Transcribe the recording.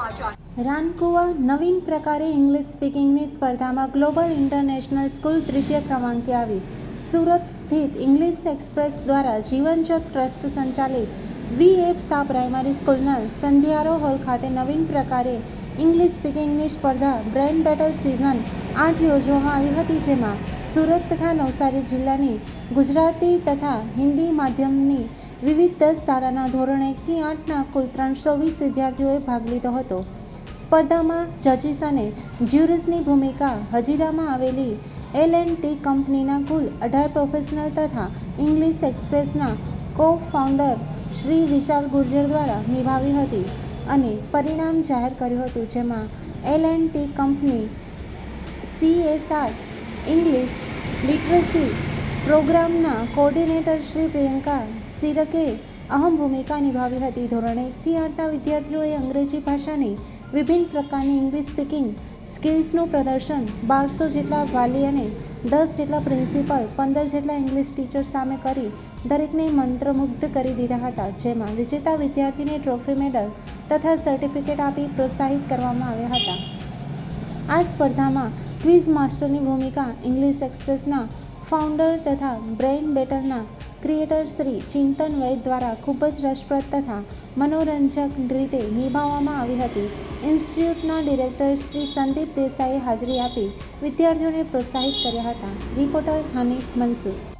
રાનકુવા નવીન પ્રકારે ઇંગ્લિશ સ્પીકિંગની સ્પર્ધામાં global international school તૃતીય ક્રમાંકે આવી. સુરત સ્થિત ઇંગ્લિશ એક્સપ્રેસ દ્વારા જીવનજ્યોત ટ્રસ્ટ સંચાલિત વી.એફ. શાહ પ્રાઇમરી સ્કૂલના સંધ્યારો હોલ ખાતે નવીન પ્રકારે ઇંગ્લિશ સ્પીકિંગની સ્પર્ધા બ્રેઇન બેટલ સિઝન 8 યોજવામાં આવી હતી, જેમાં સુરત તથા નવસારી જિલ્લાની ગુજરાતી તથા હિન્દી માધ્યમની વિવિધ 10 શાળાના ધોરણ 1 થી 8ના કુલ 320 વિદ્યાર્થીઓએ ભાગ લીધો હતો. સ્પર્ધામાં જજીસ અને જ્યુરીસની ભૂમિકા હજીરામાં આવેલી L&T કંપનીના કુલ 18 પ્રોફેશનલ તથા English Express co-founder Shri Vishal Gurjar દ્વારા નિભાવી હતી અને પરિણામ જાહેર કર્યું હતું, જેમાં L&T company CSR English literacy પ્રોગ્રામના કોઓર્ડિનેટર શ્રી પ્રિયંકા સિરકે અહમ ભૂમિકા નિભાવી હતી. ધોરણ 1 થી 8ના વિદ્યાર્થીઓએ અંગ્રેજી ભાષાની વિભિન્ન પ્રકારની ઇંગ્લિશ સ્પીકિંગ સ્કિલ્સનું પ્રદર્શન 1200 જેટલા વાલી અને 10 જેટલા પ્રિન્સિપલ, 15 જેટલા ઇંગ્લિશ ટીચર સામે કરી દરેકને મંત્રમુગ્ધ કરી દીધા હતા, જેમાં વિજેતા વિદ્યાર્થીને ટ્રોફી, મેડલ તથા સર્ટિફિકેટ આપી પ્રોત્સાહિત કરવામાં આવ્યા હતા. આ સ્પર્ધામાં ક્વિઝ માસ્ટરની ભૂમિકા ઇંગ્લિશ એક્સપ્રેસના ફાઉન્ડર તથા બ્રેઇન બેટલના ક્રિએટર શ્રી ચિંતન વૈદ દ્વારા ખૂબ જ રસપ્રદ તથા મનોરંજક રીતે નિભાવવામાં આવી હતી. ઇન્સ્ટિટ્યૂટના ડિરેક્ટર શ્રી સંદીપ દેસાઈએ હાજરી આપી વિદ્યાર્થીઓને પ્રોત્સાહિત કર્યા હતા. રિપોર્ટર હનીફ મનસુર.